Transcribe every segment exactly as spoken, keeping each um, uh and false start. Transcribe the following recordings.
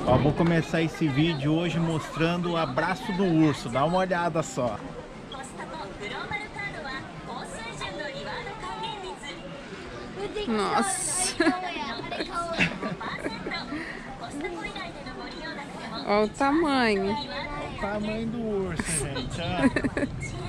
Ó, vou começar esse vídeo hoje mostrando o abraço do urso. Dá uma olhada só. Nossa. Olha o tamanho. Olha o tamanho do urso, gente. Ó.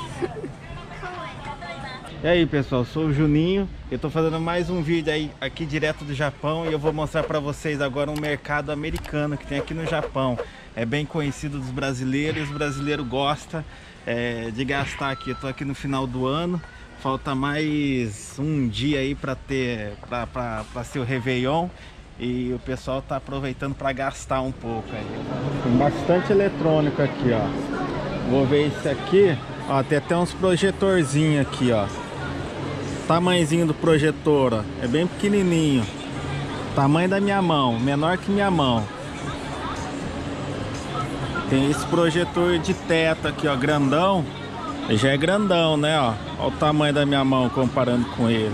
E aí, pessoal, sou o Juninho. Eu tô fazendo mais um vídeo aí aqui direto do Japão e eu vou mostrar para vocês agora um mercado americano que tem aqui no Japão. É bem conhecido dos brasileiros, os brasileiros gostam é, de gastar aqui. Eu tô aqui no final do ano, falta mais um dia aí para ter para ser o Réveillon e o pessoal tá aproveitando para gastar um pouco aí. Tem bastante eletrônico aqui, ó. Vou ver esse aqui, ó, tem até uns projetorzinhos aqui, ó. Tamanhozinho do projetor, ó, é bem pequenininho. Tamanho da minha mão, menor que minha mão. Tem esse projetor de teto aqui, ó, grandão. Ele já é grandão, né, ó. Olha o tamanho da minha mão comparando com ele.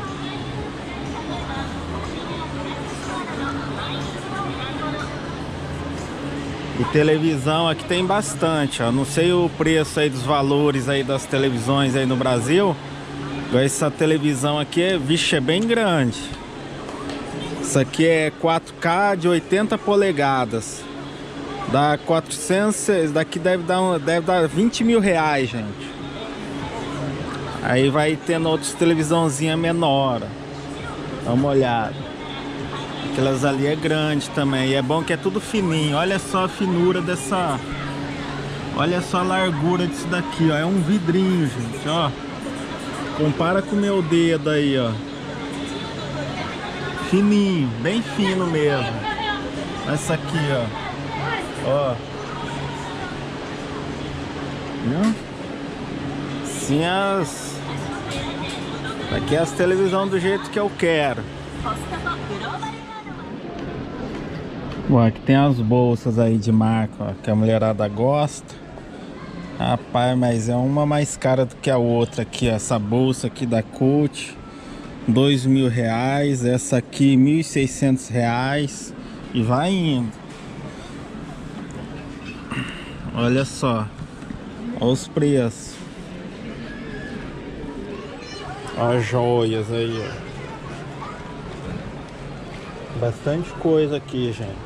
E televisão aqui tem bastante, ó. Não sei o preço aí dos valores aí das televisões aí no Brasil. Essa televisão aqui é, vixe, é bem grande. Isso aqui é quatro K de oitenta polegadas. Dá quatrocentos, daqui deve dar, um, deve dar vinte mil reais, gente. Aí vai tendo outras televisãozinha menor. Dá uma olhada. Aquelas ali é grande também. E é bom que é tudo fininho. Olha só a finura dessa. Olha só a largura disso daqui, ó. É um vidrinho, gente, ó. Compara com o meu dedo aí, ó. Fininho, bem fino mesmo. Essa aqui, ó. Ó. Viu? Sim, as... Aqui é as televisões do jeito que eu quero. Bom, aqui tem as bolsas aí de marca, ó, que a mulherada gosta. Rapaz, mas é uma mais cara do que a outra aqui, ó. Essa bolsa aqui da Coach, dois mil reais. Essa aqui, mil e seiscentos reais. E vai indo. Olha só. Olha os preços. Olha as joias aí, ó. Bastante coisa aqui, gente.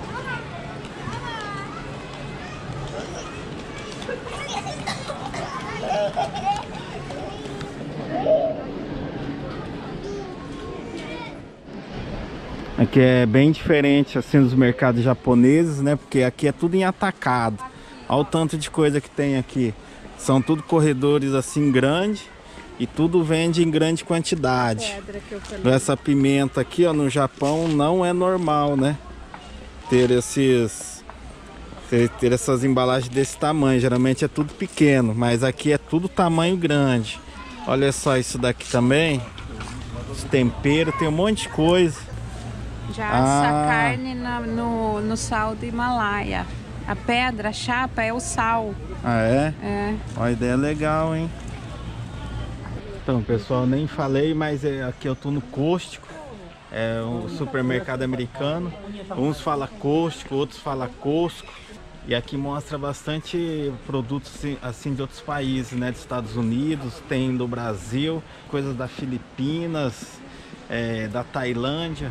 Aqui é bem diferente assim dos mercados japoneses, né? Porque aqui é tudo em atacado. Olha o tanto de coisa que tem aqui. São tudo corredores assim grandes e tudo vende em grande quantidade. Essa pimenta aqui, ó, no Japão não é normal, né? Ter esses ter, ter essas embalagens desse tamanho. Geralmente é tudo pequeno, mas aqui é tudo tamanho grande. Olha só isso daqui também. Os temperos, tem um monte de coisa. Já ah. essa carne na, no, no sal do Himalaia. A pedra, a chapa é o sal. Ah, é? É. Uma ideia legal, hein? Então, pessoal, nem falei, mas é, aqui eu tô no Costco. É um supermercado americano. Uns falam Costco, outros falam Costco. E aqui mostra bastante produtos assim, assim de outros países, né? Dos Estados Unidos, tem do Brasil, coisas da Filipinas, é, da Tailândia.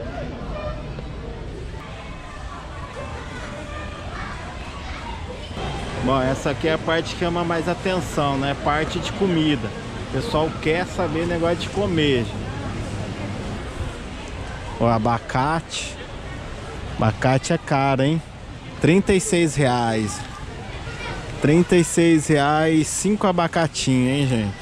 Bom, essa aqui é a parte que chama mais atenção, né? Parte de comida. O pessoal quer saber negócio de comer. O abacate. Abacate é caro, hein? trinta e seis reais. trinta e seis reais, cinco abacatinhos, hein, gente?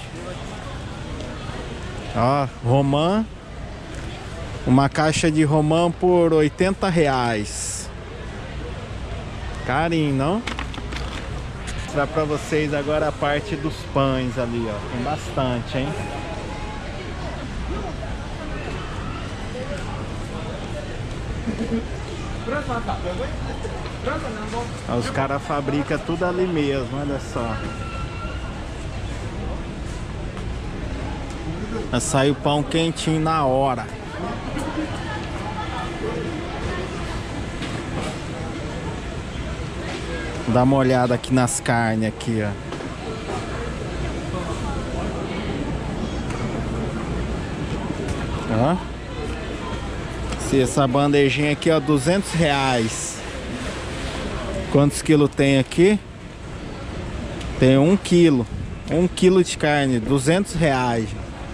Ó, romã. Uma caixa de romã por oitenta reais. Carinho, não? Vou mostrar pra vocês agora a parte dos pães ali, ó. Tem bastante, hein? Os caras fabricam tudo ali mesmo, olha só. Sai o pão quentinho na hora. Dá uma olhada aqui nas carnes aqui, ó. Ó. Se essa bandejinha aqui, ó, duzentos reais. Quantos quilos tem aqui? Tem um quilo. Um quilo de carne, duzentos reais.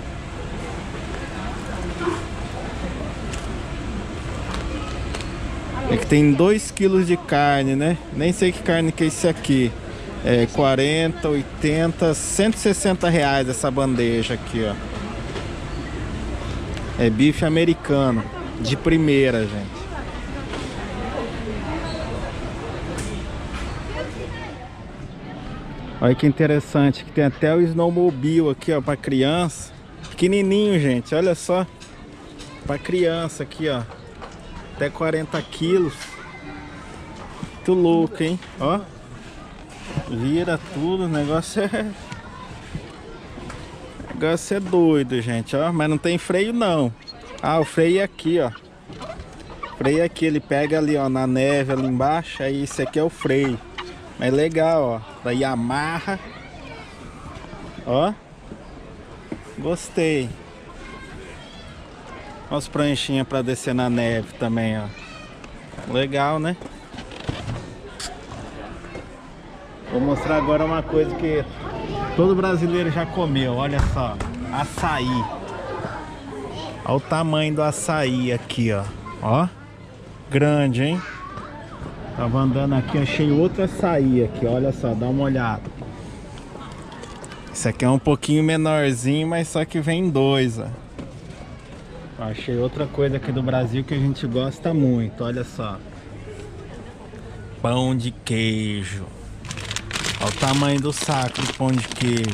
É que tem dois quilos de carne, né? Nem sei que carne que é esse aqui. É quarenta, oitenta, cento e sessenta reais essa bandeja aqui, ó. É bife americano, de primeira, gente. Olha que interessante, que tem até o snowmobile aqui, ó, pra criança. Pequenininho, gente, olha só. Pra criança aqui, ó. Até quarenta quilos. Muito louco, hein? Ó. Vira tudo, o negócio é... O negócio é doido, gente, ó. Mas não tem freio, não. Ah, o freio é aqui, ó. O freio é aqui, ele pega ali, ó, na neve ali embaixo. Aí esse aqui é o freio. Mas legal, ó. Da Yamaha. Ó. Gostei. Olha as pranchinhas pra descer na neve também, ó. Legal, né? Vou mostrar agora uma coisa que todo brasileiro já comeu. Olha só. Açaí. Olha o tamanho do açaí aqui, ó. Ó. Grande, hein? Tava andando aqui, achei outro açaí aqui. Olha só, dá uma olhada. Esse aqui é um pouquinho menorzinho, mas só que vem dois, ó. Achei outra coisa aqui do Brasil que a gente gosta muito, olha só. Pão de queijo. Olha o tamanho do saco de pão de queijo.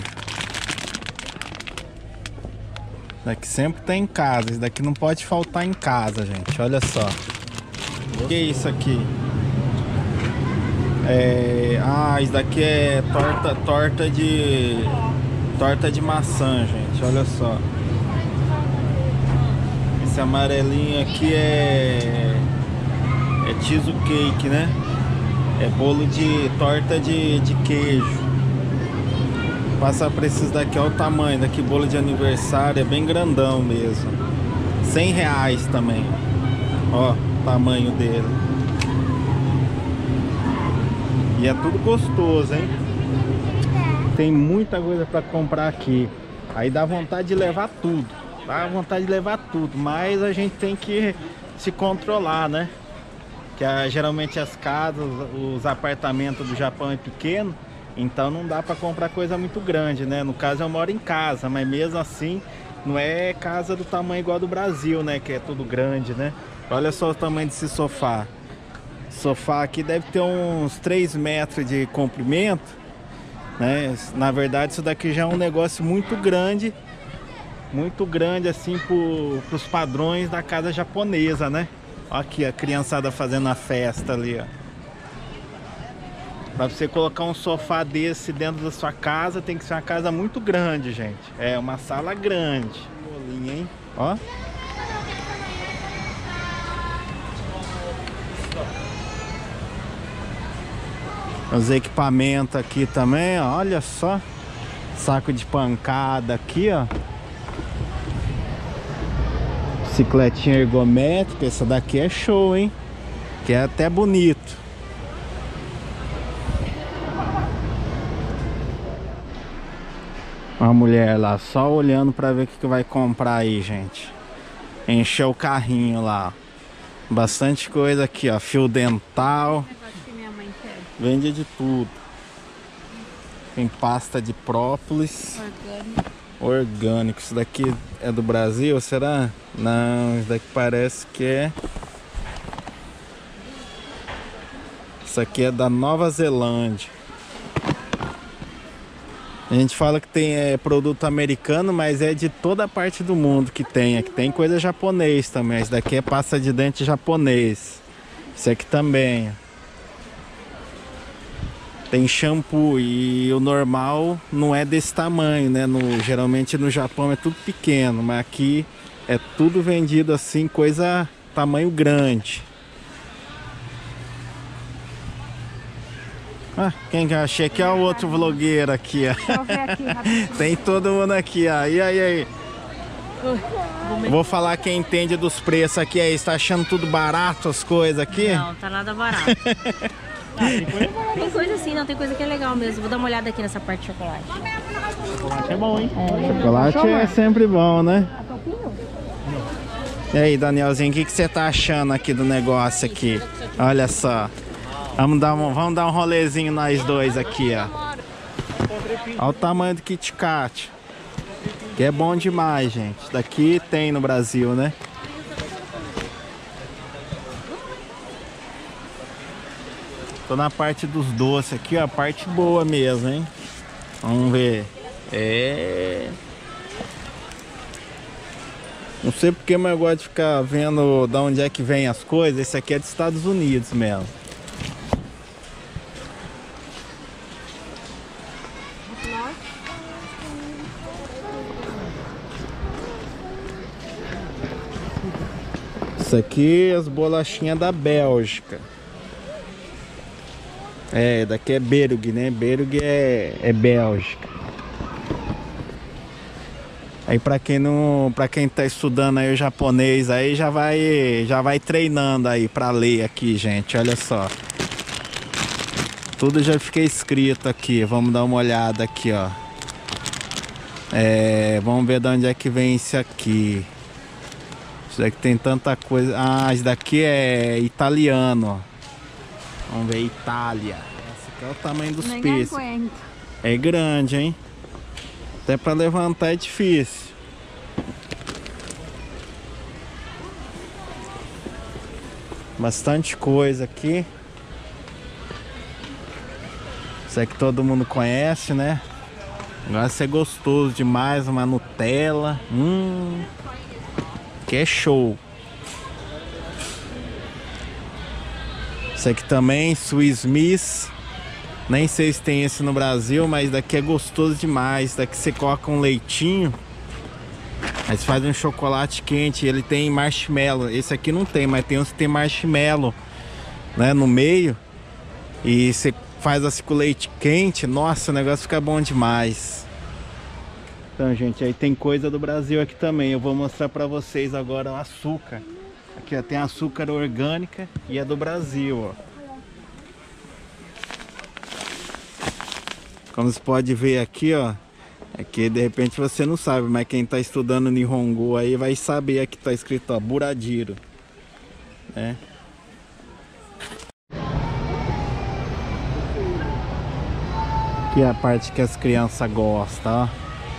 Daqui sempre tem em casa, isso daqui não pode faltar em casa, gente, olha só. O que é isso aqui? É... Ah, isso daqui é torta, torta de... Torta de maçã, gente, olha só. Esse amarelinho aqui é é cheesecake, né? É bolo de torta de, de queijo. Passar pra esses daqui, olha o tamanho daqui, bolo de aniversário, é bem grandão mesmo. cem reais também. Ó, o tamanho dele. E é tudo gostoso, hein? Tem muita coisa pra comprar aqui. Aí dá vontade de levar tudo. Dá vontade de levar tudo, mas a gente tem que se controlar, né? Que ah, geralmente as casas, os apartamentos do Japão é pequeno, então não dá para comprar coisa muito grande, né? No caso eu moro em casa, mas mesmo assim não é casa do tamanho igual do Brasil, né? Que é tudo grande, né? Olha só o tamanho desse sofá. O sofá aqui deve ter uns três metros de comprimento, né? Na verdade isso daqui já é um negócio muito grande. Muito grande assim para os padrões da casa japonesa, né? Olha aqui a criançada fazendo a festa ali, ó. Para você colocar um sofá desse dentro da sua casa, tem que ser uma casa muito grande, gente. É uma sala grande. Bolinha, hein? Ó. Os equipamentos aqui também, ó. Olha só. Saco de pancada aqui, ó. Bicicletinha ergométrica, essa daqui é show, hein? Que é até bonito. Uma mulher lá só olhando pra ver o que, que vai comprar aí, gente. Encheu o carrinho lá. Bastante coisa aqui, ó. Fio dental. Vende de tudo. Tem pasta de própolis. Orgânico. Orgânico. Isso daqui é do Brasil, será? Não, isso daqui parece que é... Isso aqui é da Nova Zelândia. A gente fala que tem é, produto americano, mas é de toda a parte do mundo que tem. Aqui tem coisa japonês também. Isso daqui é pasta de dente japonês. Isso aqui também. Tem shampoo e o normal não é desse tamanho, né? No, geralmente no Japão é tudo pequeno, mas aqui é tudo vendido assim, coisa tamanho grande. Ah, quem que eu achei aqui? É o outro vlogueiro aqui, ó. Deixa eu ver aqui rapidinho. Tem todo mundo aqui, ó. E aí, aí? Vou falar quem entende dos preços aqui aí. Você tá achando tudo barato as coisas aqui? Não, tá nada barato. Ah, tem, coisa tem coisa assim, não, tem coisa que é legal mesmo. Vou dar uma olhada aqui nessa parte de chocolate. Chocolate é bom, hein? É. Chocolate é sempre bom, né? E aí, Danielzinho, o que, que você tá achando aqui do negócio aqui? Olha só. Vamos dar um, vamos dar um rolezinho nós dois aqui, ó. Olha o tamanho do Kit Kat. Que é bom demais, gente. Daqui tem no Brasil, né? Tô na parte dos doces aqui, ó. A parte boa mesmo, hein? Vamos ver. É... Não sei porque, mas eu gosto de ficar vendo de onde é que vem as coisas. Esse aqui é dos Estados Unidos mesmo. Isso aqui é as bolachinhas da Bélgica. É, daqui é Berg, né? Berg é, é Bélgica. Aí pra quem não, para quem tá estudando aí o japonês aí já vai, já vai treinando aí pra ler aqui, gente. Olha só. Tudo já fica escrito aqui. Vamos dar uma olhada aqui, ó. É, vamos ver de onde é que vem isso aqui. Isso daqui tem tanta coisa. Ah, isso daqui é italiano, ó. Vamos ver, Itália. Esse aqui é o tamanho dos peixes. É grande, hein? Até pra levantar é difícil. Bastante coisa aqui. Isso aqui todo mundo conhece, né? Vai ser gostoso demais, uma Nutella. Hum, que é show. Isso aqui também, Swiss Miss. Nem sei se tem esse no Brasil, mas daqui é gostoso demais. Daqui você coloca um leitinho, aí você faz um chocolate quente. Ele tem marshmallow. Esse aqui não tem, mas tem uns que tem marshmallow, né, no meio. E você faz assim com leite quente. Nossa, o negócio fica bom demais. Então, gente, aí tem coisa do Brasil aqui também. Eu vou mostrar pra vocês agora o açúcar. Aqui ó, tem açúcar orgânica e é do Brasil, ó. Como você pode ver aqui, ó, aqui de repente você não sabe, mas quem tá estudando Nihongo aí vai saber. Aqui tá escrito, ó, Buradiro, né? Aqui é a parte que as crianças gostam, ó.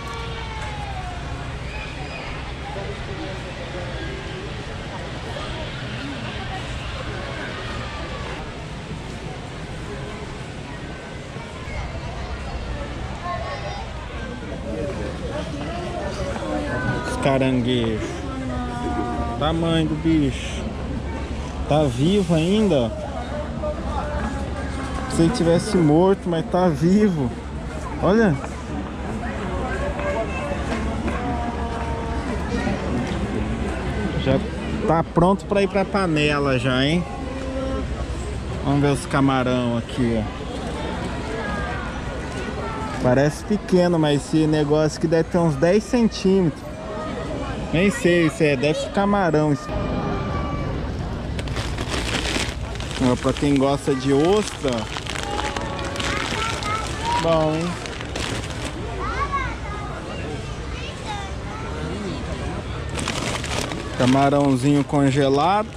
Caranguejo. Tamanho do bicho. Tá vivo ainda. Se ele tivesse morto, mas tá vivo. Olha. Já tá pronto para ir pra panela já, hein? Vamos ver os camarão aqui, ó. Parece pequeno, mas esse negócio aqui deve ter uns dez centímetros. Nem sei se é, deve ser camarão. Ó, pra quem gosta de ostra. Bom, hein? Camarãozinho congelado.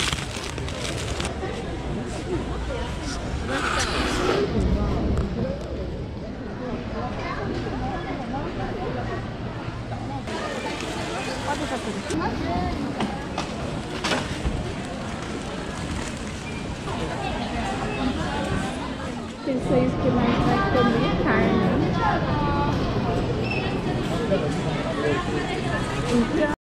Vocês que mais vai comer carne. Então...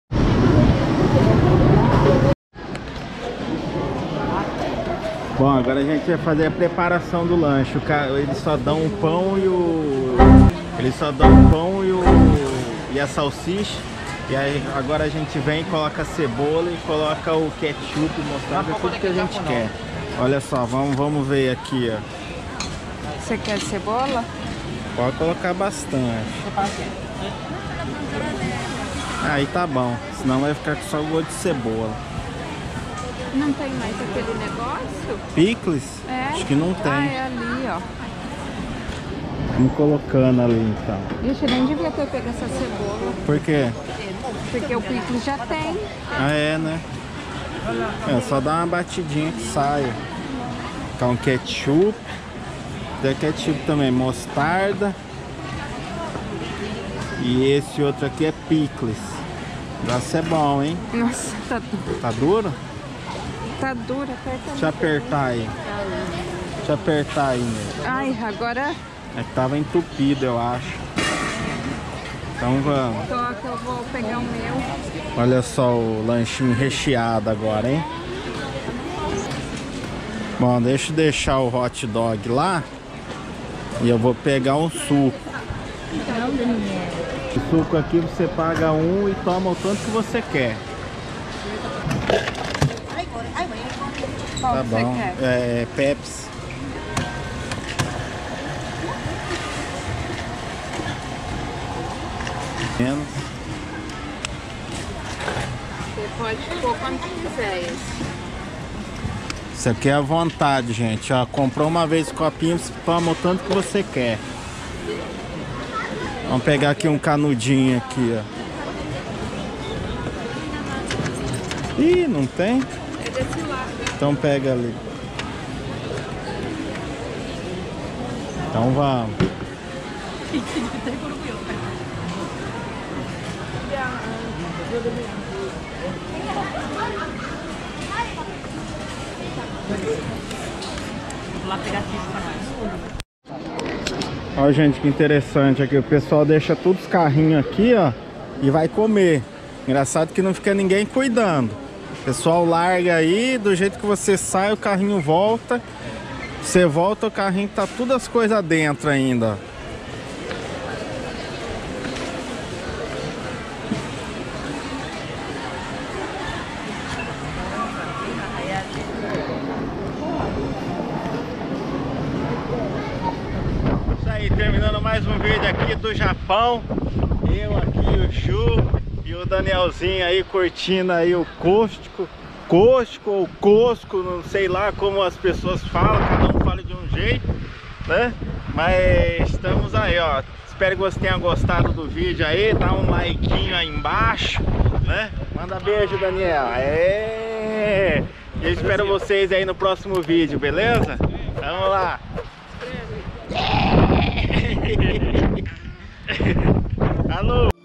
Bom, agora a gente vai fazer a preparação do lanche. O cara, eles só dão o pão e o... Eles só dão o pão e o... e a salsicha. E aí agora a gente vem, coloca a cebola e coloca o ketchup, mostrando tudo que a gente quer. Olha só, vamos, vamos ver aqui, ó. Você quer cebola? Pode colocar bastante. Aí tá bom, senão vai ficar só gosto de cebola. Não tem mais aquele negócio? Picles? É? Acho que não tem. Ah, é ali, ó. Vamos colocando ali então. Ixi, nem devia ter pego essa cebola. Por quê? Porque o picles já tem. Ah, é, né? É só dar uma batidinha que sai. Então, ketchup. Tem ketchup também, mostarda. E esse outro aqui é picles. Vai ser bom, hein? Nossa, tá duro. Tá duro? Tá duro, aperta. Deixa eu apertar aí. Deixa eu apertar aí, né? Ai, agora É que tava entupido, eu acho. Então vamos. toca, eu vou pegar o meu. Olha só o lanchinho recheado agora, hein? Bom, deixa eu deixar o hot dog lá. E eu vou pegar um suco. O suco aqui você paga um e toma o tanto que você quer. Qual Tá que você bom. quer? É Pepsi. Menos. Você pode pôr quanto quiser esse. Isso aqui é à vontade, gente. Ó, comprou uma vez o copinho, você toma o tanto que você quer. Vamos pegar aqui um canudinho aqui, ó. Ih, não tem? É desse lado. Então pega ali. Então vamos. Vou lá pegar aqui pra nós. Olha, gente, que interessante aqui. O pessoal deixa todos os carrinhos aqui, ó, e vai comer. Engraçado que não fica ninguém cuidando. O pessoal larga aí, do jeito que você sai, o carrinho volta. Você volta, o carrinho tá tudo as coisas dentro ainda. Isso aí, terminando mais um vídeo aqui do Japão. Eu aqui, o Chu e o Danielzinho aí curtindo aí o Costco. Costco ou Cosco, não sei lá como as pessoas falam, cada um fala de um jeito, né? Mas estamos aí, ó. Espero que você tenha gostado do vídeo aí. Dá um likeinho aí embaixo, né? Manda beijo, Daniel. É. Eu espero vocês aí no próximo vídeo, beleza? Vamos lá. Alô.